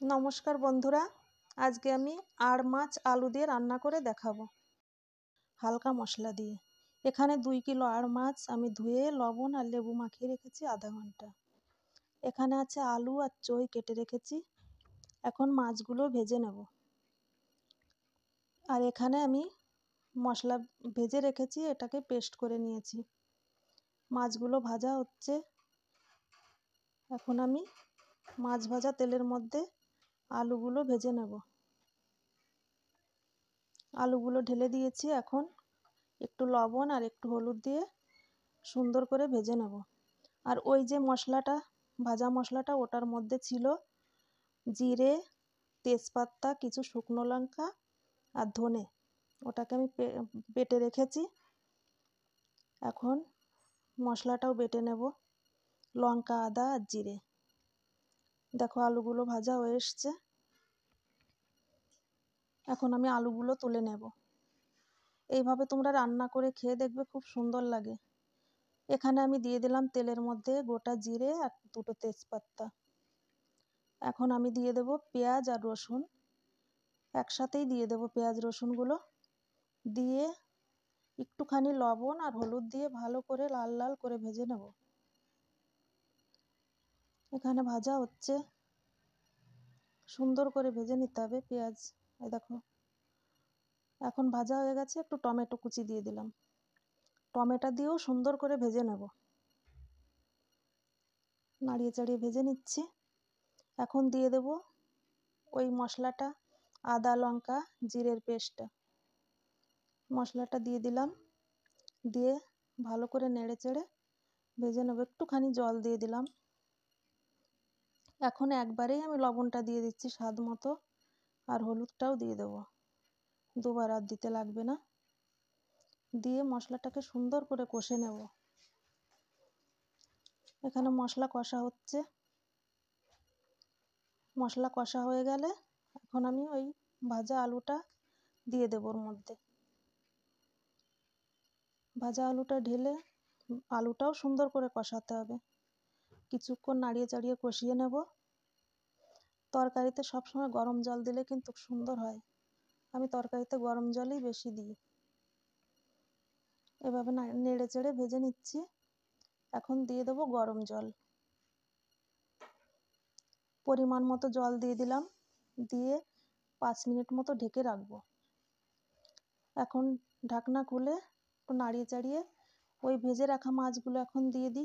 নমস্কার বন্ধুরা, আজকে আমি আড় মাছ আলু দিয়ে রান্না করে দেখাবো হালকা মশলা দিয়ে। এখানে 2 কিলো আড় মাছ আমি ধুয়ে লবণ আর লেবু মাখিয়ে রেখেছি আধা ঘন্টা। এখানে আছে আলু আর চই কেটে রেখেছি। এখন মাছগুলো ভেজে নেব। আর এখানে আমি মশলা ভেজে রেখেছি, এটাকে পেস্ট করে নিয়েছি। মাছগুলো ভাজা হচ্ছে। এখন আমি মাছ ভাজা তেলের মধ্যে আলুগুলো ভেজে নেব। আলুগুলো ঢেলে দিয়েছি। এখন একটু লবণ আর একটু হলুদ দিয়ে সুন্দর করে ভেজে নেব। আর ওই যে মশলাটা, ভাজা মশলাটা, ওটার মধ্যে ছিল জিরে, তেজপাতা, কিছু শুকনো লঙ্কা আর ধনে। ওটাকে আমি বেটে রেখেছি। এখন মশলাটাও বেটে নেব, লঙ্কা, আদা আর জিরে। দেখো আলুগুলো ভাজা হয়ে এসছে। এখন আমি আলুগুলো তুলে নেব। এইভাবে তোমরা রান্না করে খেয়ে দেখবে, খুব সুন্দর লাগে। এখানে আমি দিয়ে দিলাম তেলের মধ্যে গোটা জিরে আর 2টো তেজপাতা। এখন আমি দিয়ে দেব পেঁয়াজ আর রসুন। একসাথেই দিয়ে দেব পেঁয়াজ রসুনগুলো। দিয়ে একটুখানি লবণ আর হলুদ দিয়ে ভালো করে লাল লাল করে ভেজে নেব। এখানে ভাজা হচ্ছে, সুন্দর করে ভেজে নিতে হবে পেঁয়াজ। এই দেখো এখন ভাজা হয়ে গেছে। একটু টমেটো কুচি দিয়ে দিলাম। টমেটো দিয়েও সুন্দর করে ভেজে নেব। নাড়িয়ে চাড়িয়ে ভেজে নিচ্ছি। এখন দিয়ে দেব ওই মশলাটা, আদা লঙ্কা জিরের পেস্টটা। মশলাটা দিয়ে দিলাম। দিয়ে ভালো করে নেড়ে চেড়ে ভেজে নেব। একটুখানি জল দিয়ে দিলাম। এখন একবারেই আমি লবণটা দিয়ে দিচ্ছি স্বাদ মতো, আর হলুদটাও দিয়ে দেবো। দুবার আর দিতে লাগবে না। দিয়ে মশলাটাকে সুন্দর করে কষে নেব। এখানে মশলা কষা হচ্ছে। মশলা কষা হয়ে গেলে এখন আমি ওই ভাজা আলুটা দিয়ে দেবো ওর মধ্যে। ভাজা আলুটা ঢেলে আলুটাও সুন্দর করে কষাতে হবে। কিছুক্ষণ নাড়িয়ে চাড়িয়ে কষিয়ে নেব। তরকারিতে সবসময় গরম জল দিলে কিন্তু সুন্দর হয়। আমি তরকারিতে গরম জলই বেশি দিই। এভাবে নেড়ে চেড়ে ভেজে নিচ্ছি। এখন দিয়ে দেবো গরম জল। পরিমাণ মতো জল দিয়ে দিলাম। দিয়ে 5 মিনিট মতো ঢেকে রাখবো। এখন ঢাকনা খুলে একটু নাড়িয়ে চাড়িয়ে ওই ভেজে রাখা মাছগুলো এখন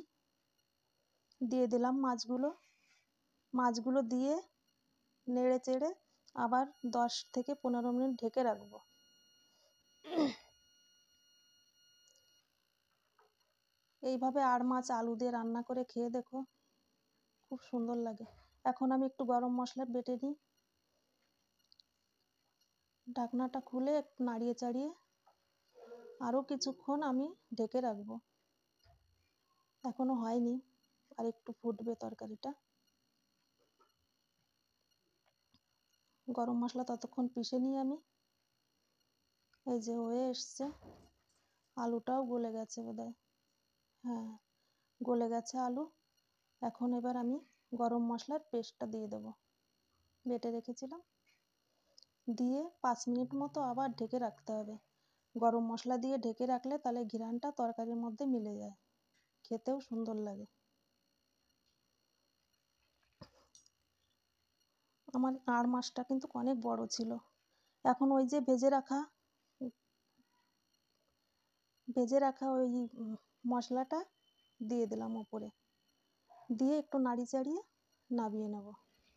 দিয়ে দিলাম মাছগুলো দিয়ে নেড়ে চেড়ে আবার 10 থেকে 15 মিনিট ঢেকে রাখবো। এইভাবে আড় মাছ আলু দিয়ে রান্না করে খেয়ে দেখো, খুব সুন্দর লাগে। এখন আমি একটু গরম মশলা বেটে নিই। ঢাকনাটা খুলে একটু নাড়িয়ে চাড়িয়ে আরও কিছুক্ষণ আমি ঢেকে রাখবো। এখনো হয়নি, আর একটু ফুটবে তরকারিটা। গরম মশলা ততক্ষণ পিষে নিই আমি। এই যে হয়ে এসছে। আলুটাও গলে গেছে বোধহয়। হ্যাঁ, গলে গেছে আলু। এখন এবার আমি গরম মশলার পেস্টটা দিয়ে দেবো, বেটে রেখেছিলাম। দিয়ে 5 মিনিট মতো আবার ঢেকে রাখতে হবে। গরম মশলা দিয়ে ঢেকে রাখলে তাহলে ঘ্রাণটা তরকারির মধ্যে মিলে যায়, খেতেও সুন্দর লাগে। আমার আড় মাছটা কিন্তু অনেক বড় ছিল। এখন ওই যে ভেজে রাখা ওই মশলাটা দিয়ে দিলাম ওপরে। দিয়ে একটু নাড়ি চাড়িয়ে নামিয়ে নেব।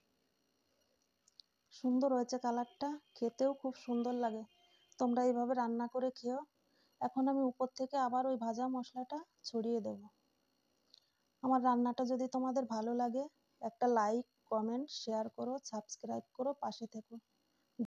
সুন্দর হয়েছে কালারটা, খেতেও খুব সুন্দর লাগে। তোমরা এইভাবে রান্না করে খেও। এখন আমি উপর থেকে আবার ওই ভাজা মশলাটা ছড়িয়ে দেব। আমার রান্নাটা যদি তোমাদের ভালো লাগে, একটা লাইক, কমেন্ট, শেয়ার করো, সাবস্ক্রাইব করো, পাশে থেকো।